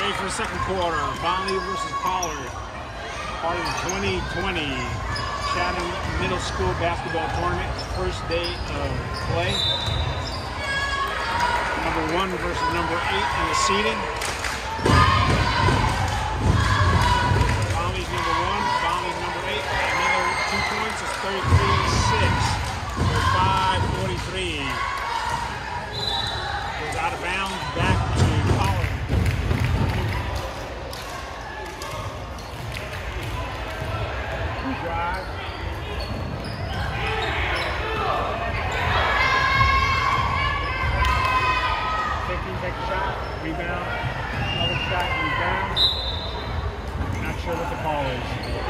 ready for the second quarter. Bonlee versus Pollard. Part of the 2020 Chatham Middle School basketball tournament. First day of play. Number 1 versus number 8 in the seeding. Bonlee's number 1, Bonlee's number 8. Another 2 points is 33-6. 5:43. Goes out of bounds, back to Pollard. Drive. 15 takes a shot, rebound, another shot, goes down. Not sure what the call is.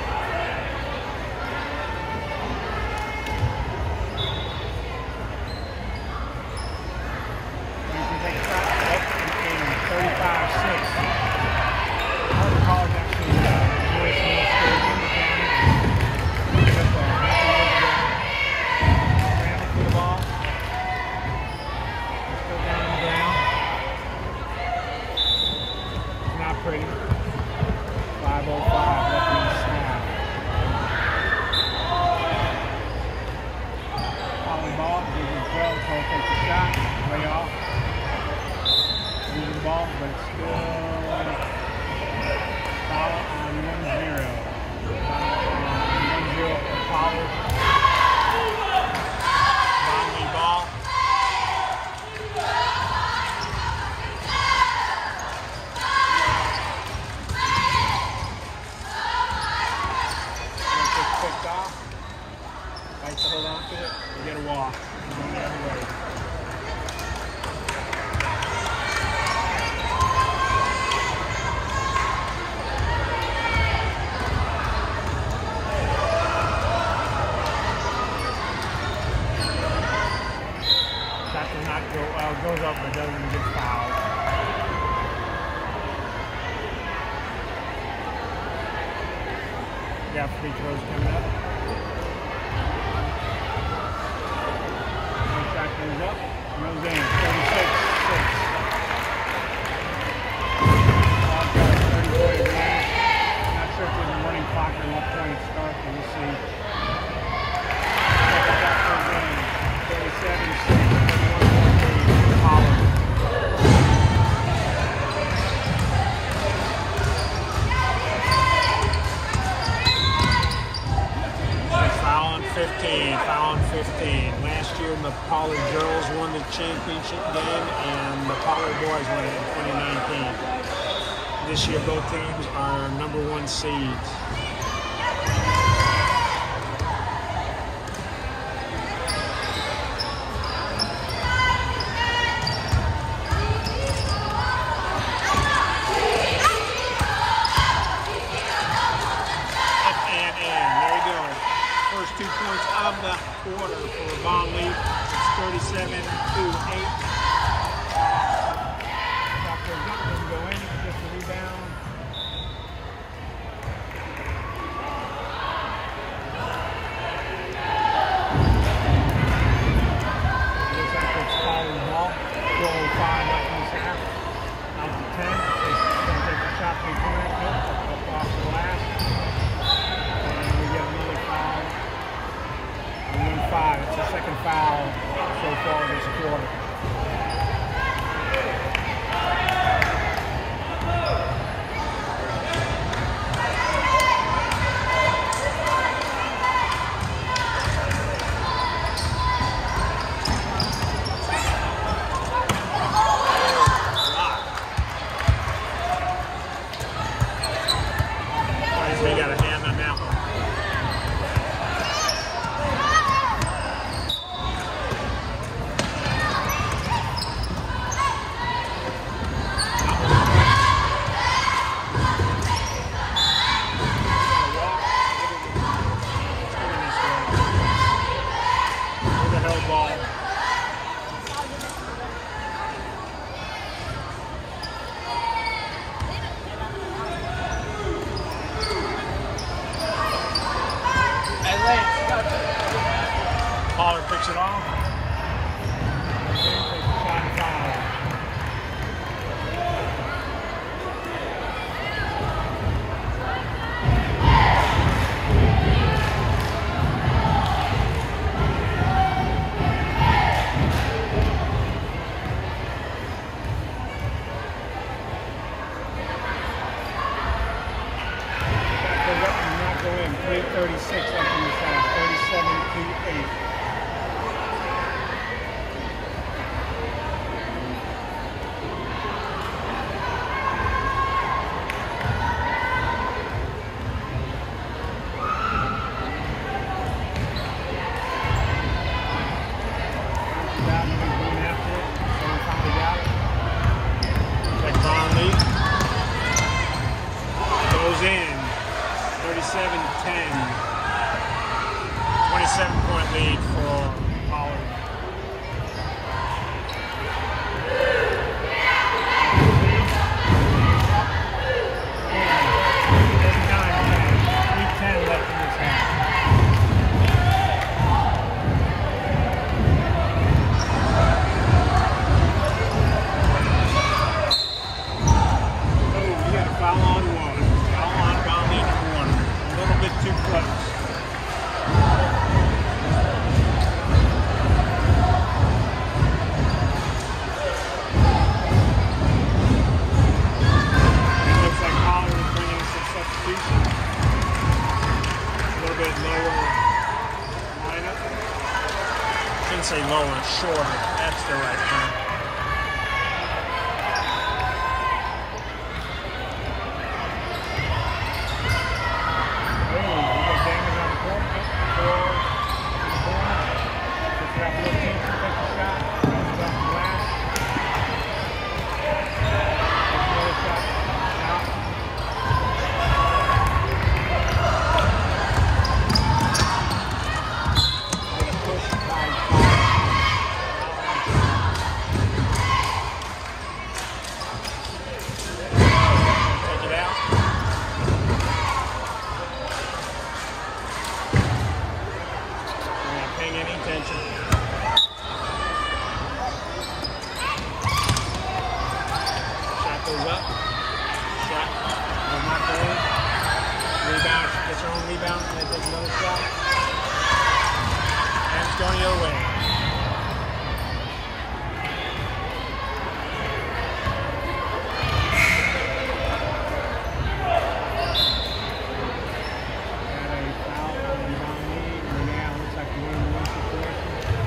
Pretty. 5:05 left in the snap. Pollard ball, gives it 12, Cole takes a shot, way off. Losing the ball, but it's still foul on 1-0. Foul on 1-0 for Pollard. Bonlee ball. Fights to hold on to it, we get a walk. Going the other way. Shot does not go, goes up but doesn't get fouled. Got free throws coming up. Goes up, goes in, 36-6. All got 30 points left. Not sure if there's a running clock or what point it starts, but we'll see. Second shot goes in, 37-6, 31-43, Pollard. Foul on 15, foul on 15. Last year the Pollard girls won the championship game and the Pollard boys won it in 2019. This year both teams are number 1 seeds. First 2 points of the quarter for Bonlee. It's 37-8. Shot goes up, doesn't go in, just a rebound. Looks like it's Pollard's ball. 4:05 left in this half. Out to 10. He's going to take the shot 3-pointer. Up off the glass. And we get another foul. 1-5. It's the second foul so far this quarter. 8:36 left in this half. 37-8. Bonlee goes in 37-10. 27-point lead for Pollard. And 3:10 left in this half. Foul on one. Foul on Galin number 1. A little bit too close. It looks like Pollard is bringing some substitution. A little bit lower lineup. Shouldn't say lower, shorter. That's the right term. Rebound, and then take another shot. And it's going your way. Got a foul on Bonlee, and now looks like the win-win situation.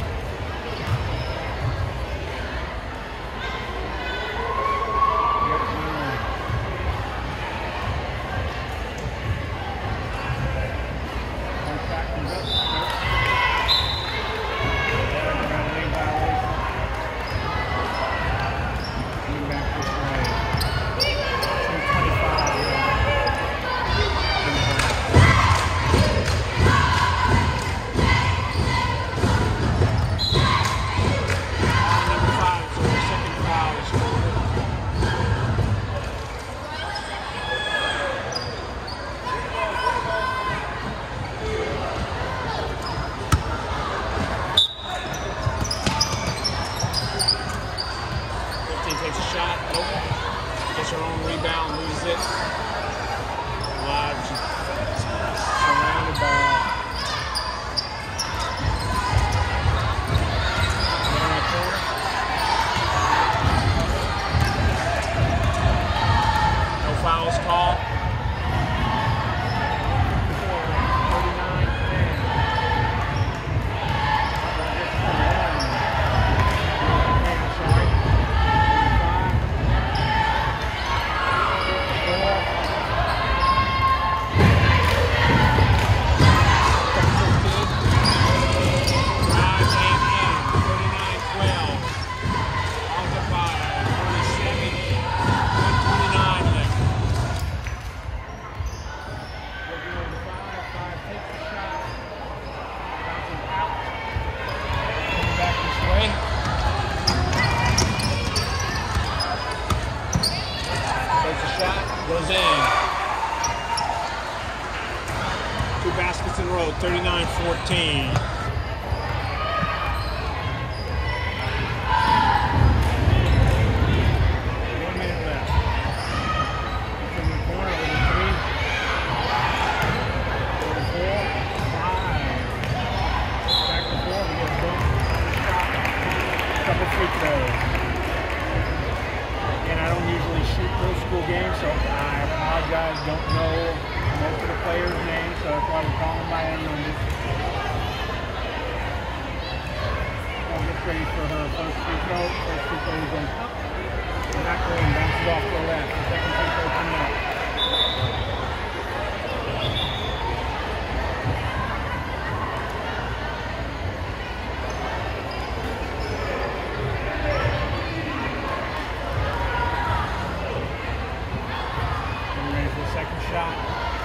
Takes a shot, nope. Gets her own rebound, loses it. Live, surrounded by in the corner. No fouls called. 2 baskets in a row, 39-14. And I don't usually shoot middle school games, so I apologize. Don't know most of the players' names, so that's why we're calling by their numbers. I'll get ready for her first free throw. First free throw is going up. Not going, bounces off to the left. Second free throw coming up. Shot.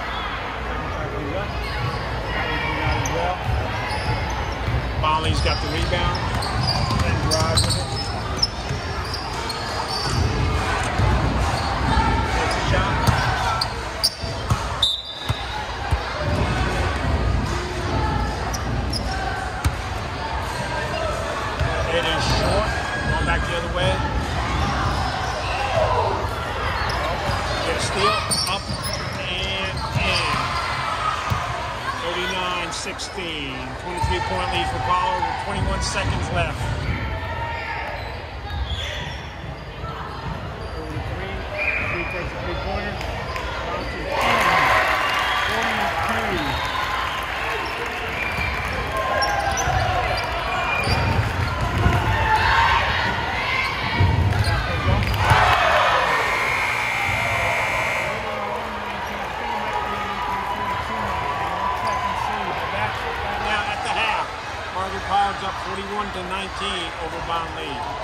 Bonlee's got the rebound and drives with it. Takes a shot. It is short. Going back the other way. Get a steal. Up. 39-16, 23-point lead for Pollard with 21 seconds left. Over to 3. 3 takes a three-pointer. Bounces in. 42. Margaret Pollard's up 41-19 over Bonlee.